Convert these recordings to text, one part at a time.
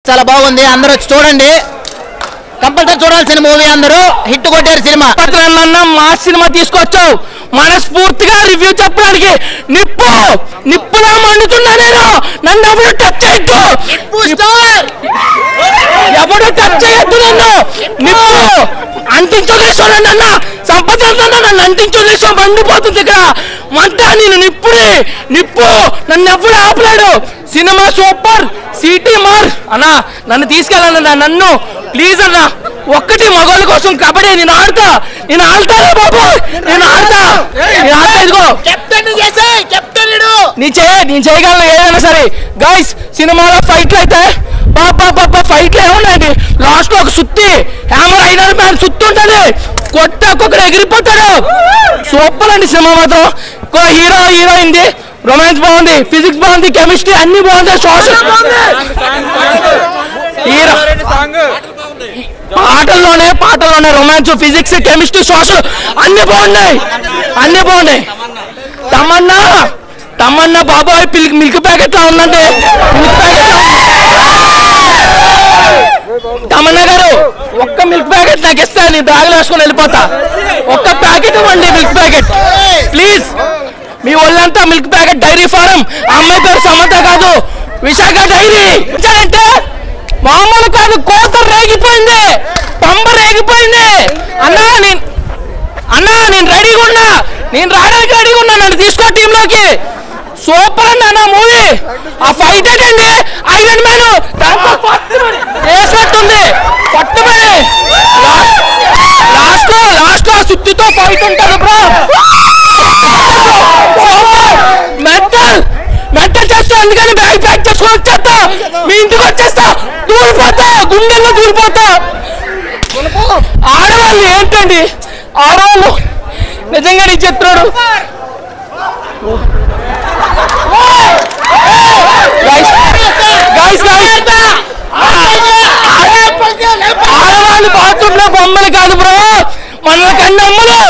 చాలా బాగుంది. అందరూ వచ్చి చూడండి, కంపల్సరీ చూడాల్సిన మూవీ. అందరూ హిట్ కొట్టారు సినిమా. మా సినిమా తీసుకొచ్చావు, మనస్ఫూర్తిగా రివ్యూ చెప్పడానికి. నిప్పులా మండుతున్నా నేను, నన్ను ఎవరు టచ్ చేయొద్దు, ఎవరు టచ్ చేయొద్దు నన్ను. నిప్పు అంటించొదిలేసాను అన్న, సంపదన్నా నన్ను అంటించొదిలేసా, మండిపోతుంది ఇక్కడ మంట. నేను నిప్పు నన్ను ఎవరు ఆపలేడు. సినిమా సూపర్, సిటీ మార్ అన్నా. నన్ను తీసుకెళ్ళాలన్నా, నన్ను ప్లీజ్ అన్నా. ఒక్కటి మగవాళ్ళ కోసం కబడ్డీ నేను ఆడతా బాబు, నేను ఆడతా. ఇదిగో నేను చేయగలను ఏదైనా సరే. గైస్ సినిమాలో ఫైట్లు అయితే బాబా ఫైట్లు ఏమున్నాయండి. లాస్ట్ లో ఒక సుత్తి హ్యామర్ ఐరన్ మ్యాన్ సుత్తి ఉంటుంది, కొట్ట ఒక్కొక్కరు ఎగిరిపోతాడు. సూపర్ అండి సినిమా మాత్రం. హీరోయింది, రొమాన్స్ బాగుంది, ఫిజిక్స్ బాగుంది, కెమిస్ట్రీ అన్ని బాగుంది, సోషల్ హీరో పాటల్లోనే రొమాన్స్, ఫిజిక్స్, కెమిస్ట్రీ, సోషల్ అన్ని బాగున్నాయి. తమన్నా బాబాయ్ మిల్క్ ప్యాకెట్ లా ఉందంటే, తమన్నా గారు ఒక్క మిల్క్ ప్యాకెట్ నాకు ఇస్తా, నీ బ్యాగ్ వేసుకొని వెళ్ళిపోతా. ఒక్క ప్యాకెట్ ఇవ్వండి, మిల్క్ ప్యాకెట్ ప్లీజ్. మీ ఒళ్ళంతా మిల్క్ ప్యాకెట్. డైరీ ఫారం, అమ్మాయి పేరు సమంత కాదు, విశాఖ డైరీ. అంటే మామూలు కాదు, కోత రేగిపోయింది, పంబ రేగిపోయింది. అన్నా నేను రెడీగా ఉన్నా, నేను రావడానికి రెడీగా ఉన్నా, నన్ను తీసుకో టీంలోకి. సూపర్ అన్న నా మూవీ. ఆ ఫైట్ ఏంటండి, ఐరన్ మ్యాన్ వేసినట్టుంది, పట్టుబడి లాస్ట్ లో సుత్తితో ఫైట్ ఉంటుంది బ్రో. మెంటల్ చేస్తా, అందుకని బ్యాగ్ ప్యాక్ చేసుకొని వచ్చేస్తా, మీ ఇంటికి వచ్చేస్తా, దూరిపోతా, గుండెల్లో దూరిపోతా. ఆడవాళ్ళు ఏంటండి, ఆడవాళ్ళు నిజంగా నీ చిత్రుడు. ఆడవాళ్ళు బాత్రూమ్ లో బొమ్మలు కాదు బ్రో, మన కన్నా అమ్మలు.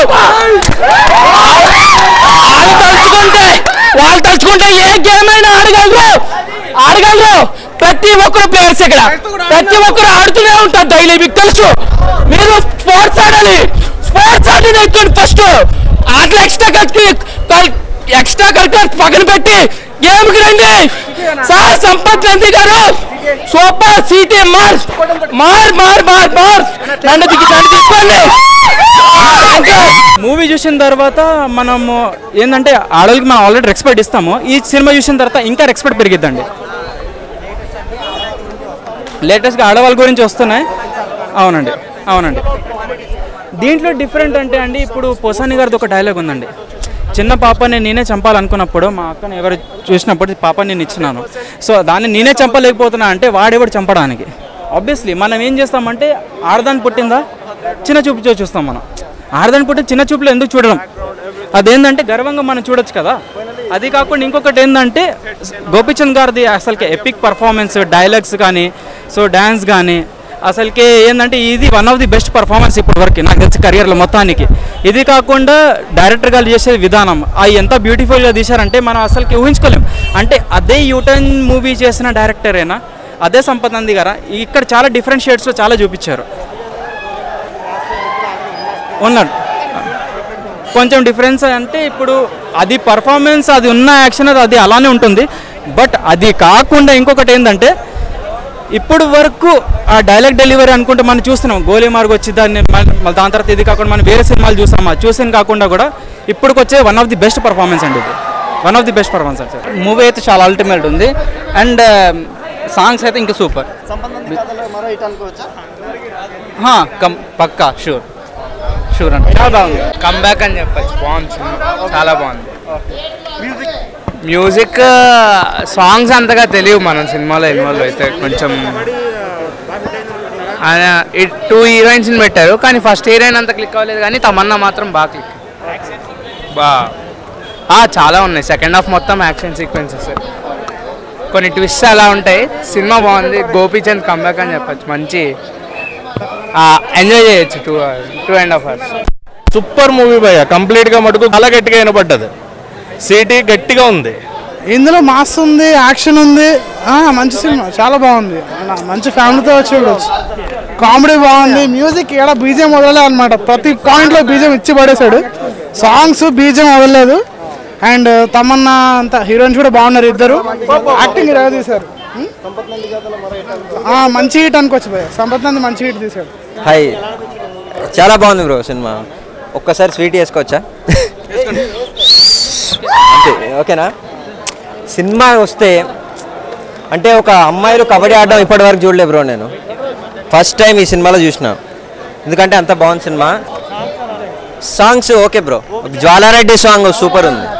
వాళ్ళు తలుచుకుంటే ఏ గేమ్ అయినా ఆడగలరు. ప్రతి ఒక్కరు ప్లేయర్స్ ఇక్కడ, ప్రతి ఒక్కరు ఆడుతూనే ఉంటారు డైలీ. మీకు తెలుసు, మీరు స్పోర్ట్స్ ఆడాలి నేర్చుకోండి ఫస్ట్. ఆటలు ఎక్స్ట్రా కరిక్యులర్ పక్కన పెట్టి గేమ్కి రండి. సార్ సంపత్ నంది గారు సూపర్, సిటీ మార్ నన్ను తీసుకోండి. మూవీ చూసిన తర్వాత మనము ఏంటంటే ఆడవాళ్ళకి మనం ఆల్రెడీ రెస్పెక్ట్ ఇస్తాము, ఈ సినిమా చూసిన తర్వాత ఇంకా రెస్పెక్ట్ పెరిగిద్దండి. లేటెస్ట్గా ఆడవాళ్ళ గురించి వస్తున్నాయి. అవునండి. దీంట్లో డిఫరెంట్ అంటే అండి, ఇప్పుడు పోసాని గారిది ఒక డైలాగ్ ఉందండి. చిన్న పాపని నేనే చంపాలనుకున్నప్పుడు, మా అక్కని ఎవరు చూసినప్పుడు పాపని నేను ఇచ్చినాను, సో దాన్ని నేనే చంపలేకపోతున్నా అంటే వాడెవడు చంపడానికి. ఆబ్వియస్లీ మనం ఏం చేస్తామంటే, ఆడదాన్ని పుట్టిందా చిన్న చూపు చూస్తాం. మనం ఆడదాన్ని పుట్టిన చిన్న చూపులో ఎందుకు చూడడం, అదేంటంటే గర్వంగా మనం చూడొచ్చు కదా. అది కాకుండా ఇంకొకటి ఏంటంటే, గోపీచంద్ గారిది అసలుకి ఎపిక్ పర్ఫార్మెన్స్, డైలాగ్స్ కానీ, సో డ్యాన్స్ కానీ, అసలుకి ఏంటంటే ఇది one of the best performance ఇప్పటి వరకు నాకు తెలిసి కెరియర్లో మొత్తానికి. ఇది కాకుండా డైరెక్టర్ గారు చేసే విధానం అవి ఎంత బ్యూటిఫుల్గా తీశారంటే మనం అసలుకి ఊహించుకోలేం. అంటే అదే యూటర్న్ మూవీ చేసిన డైరెక్టరేనా, అదే సంపత్ నంది గారా, ఇక్కడ చాలా డిఫరెంట్ షేడ్స్లో చాలా చూపించారు. ఉన్నాడు కొంచెం డిఫరెన్స్ అంటే, ఇప్పుడు అది పర్ఫార్మెన్స్, అది ఉన్న యాక్షన్ అది అలానే ఉంటుంది. బట్ అది కాకుండా ఇంకొకటి ఏంటంటే, ఇప్పుడు వరకు ఆ డైలాగ్ డెలివరీ అనుకుంటే మనం చూస్తున్నాం, గోలీ మార్గ్ వచ్చి దాన్ని దాని తర్వాత ఇది కాకుండా మనం వేరే సినిమాలు చూసిన కాకుండా కూడా ఇప్పుడు వచ్చే one of the best performance అండి. ఇది one of the best performance అండి. మూవీ అయితే చాలా అల్టిమేట్ ఉంది, అండ్ సాంగ్స్ అయితే ఇంకా సూపర్. పక్కా షూర్ అంటే చాలా బాగుంది. కంబ్యాక్ అని చెప్పచ్చు, బాగుంది సినిమా, చాలా బాగుంది. మ్యూజిక్ సాంగ్స్ అంతగా తెలియవు మనం సినిమాలో ఇన్వాల్వ్ అయితే. కొంచెం 2 హీరోయిన్స్ని పెట్టారు, కానీ ఫస్ట్ హీరోయిన్ అంత క్లిక్ అవ్వలేదు, కానీ తమన్నా మాత్రం బాగా క్లిక్. చాలా ఉన్నాయి. సెకండ్ హాఫ్ మొత్తం యాక్షన్ సీక్వెన్సెస్, కొన్ని ట్విస్ట్ అలా ఉంటాయి. సినిమా బాగుంది. గోపీచంద్ కంబ్యాక్ అని చెప్పచ్చు, మంచి ఎంజాయ్ చేయొచ్చు 2.5 hours. సూపర్ మూవీ భయ్య, కంప్లీట్గా మటుకు చాలా గట్టిగా వినపడ్డది. సిటీ గట్టిగా ఉంది, ఇందులో మాస్ ఉంది, యాక్షన్ ఉంది, మంచి సినిమా, చాలా బాగుంది. మంచి ఫ్యామిలీతో వచ్చి చూడవచ్చు. కామెడీ బాగుంది, మ్యూజిక్ ఇక్కడ బీజిఎం వదలలేదు అనమాట. ప్రతి పాయింట్లో బీజిఎం ఇచ్చి పడేశాడు. సాంగ్స్ బీజిఎం వదలలేదు. అండ్ తమన్నా అంత హీరోయిన్స్ కూడా బాగున్నారు, ఇద్దరు యాక్టింగ్ ఎలా తీశారు. మంచి హిట్ అనుకోవచ్చు భయ్య. సంపత్ నంది మంచి హిట్ తీశాడు. హాయ్, చాలా బాగుంది బ్రో సినిమా. ఒక్కసారి స్వీట్ వేసుకోవచ్చా? అంతే, ఓకేనా? సినిమా వస్తే అంటే ఒక అమ్మాయిలు కబడ్డీ ఆడడం ఇప్పటివరకు చూడలే బ్రో. నేను ఫస్ట్ టైం ఈ సినిమాలో చూసిన, ఎందుకంటే అంత బాగుంది cinema. Songs okay bro, Jwala Reddy song super ఉంది.